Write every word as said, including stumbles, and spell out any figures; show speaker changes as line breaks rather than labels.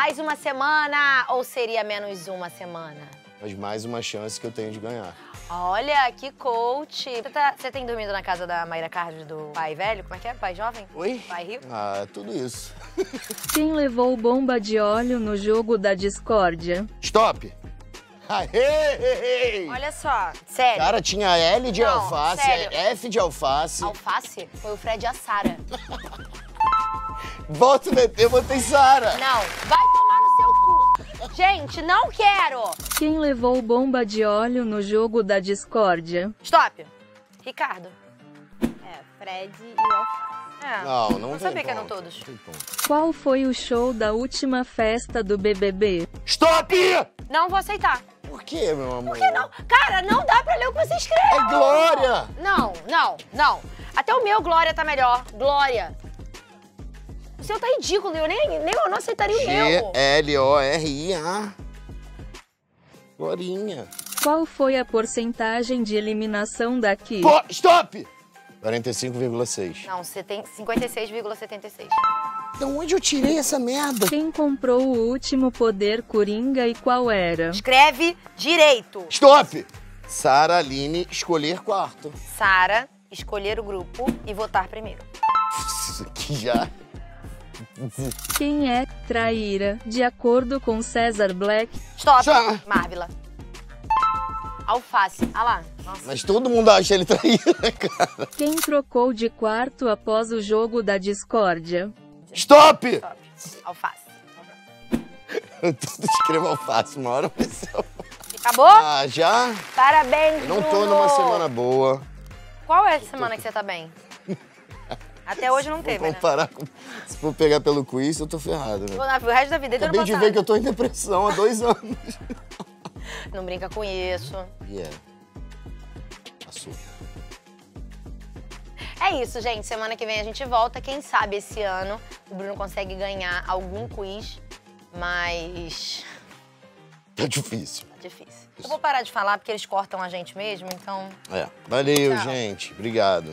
mais uma semana ou seria menos uma semana?
Mas mais uma chance que eu tenho de ganhar.
Olha, que coach. Você, tá, você tem dormido na casa da Mayra Card do pai velho? Como é que é? Pai jovem?
Oi?
Pai rico?
Ah, tudo isso.
Quem levou bomba de óleo no jogo da discórdia?
Stop! Aê!
Olha só, sério.
Cara, tinha L de
Não,
alface,
sério.
F de alface.
Alface? Foi o Fred e a Sara.
Volta o B T, eu botei Sara.
Não, vai tomar no seu cu. Gente, não quero.
Quem levou bomba de óleo no jogo da discórdia?
Stop. Ricardo.
É, Fred e o Alface.
É,
Não, não,
não
tem
sabia que
ponto,
eram todos.
não tem ponto.
Qual foi o show da última festa do B B B?
Stop!
Não vou aceitar.
Por quê, meu amor?
Por que não? Cara, não dá pra ler o que você escreve.
É Glória!
Não, não, não. Até o meu Glória tá melhor. Glória. O seu tá ridículo, eu nem, nem eu não aceitaria o
G
meu.
L O R I A. Glorinha.
Qual foi a porcentagem de eliminação daqui?
Pô, stop! quarenta e cinco vírgula seis.
Não, você tem cinquenta e seis vírgula setenta e seis.
De onde eu tirei essa merda?
Quem comprou o último poder Coringa e qual era?
Escreve direito.
Stop! Sara Aline, escolher quarto.
Sara, escolher o grupo e votar primeiro.
Isso aqui já...
Quem é traíra, de acordo com César Black?
Stop.
Já.
Marvila. Alface. Ah lá. Nossa.
Mas todo mundo acha ele traíra, cara.
Quem trocou de quarto após o jogo da discórdia?
Stop!
Stop. Alface.
Eu tudo escrevo alface, uma hora vai ser alface.
Acabou?
Ah, já?
Parabéns,
Eu não tô
Bruno.
numa semana boa.
Qual é a semana que você tá bem? Até hoje não teve,
Vou
né?
comparar com... Se for pegar pelo quiz, eu tô ferrado, né?
Vou na- O resto da vida
Acabei de ver que eu tô em depressão há dois anos.
Não brinca com isso.
E é. Passou.
É isso, gente. Semana que vem a gente volta. Quem sabe esse ano o Bruno consegue ganhar algum quiz, mas
Tá difícil.
tá difícil. Eu vou parar de falar porque eles cortam a gente mesmo, então...
É. Valeu,
Tchau.
gente. Obrigado.